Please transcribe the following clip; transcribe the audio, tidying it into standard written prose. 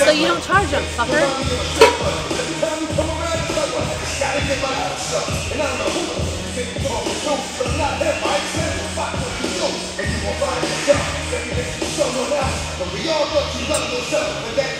So you don't charge them, fucker. We all got to love yourself, and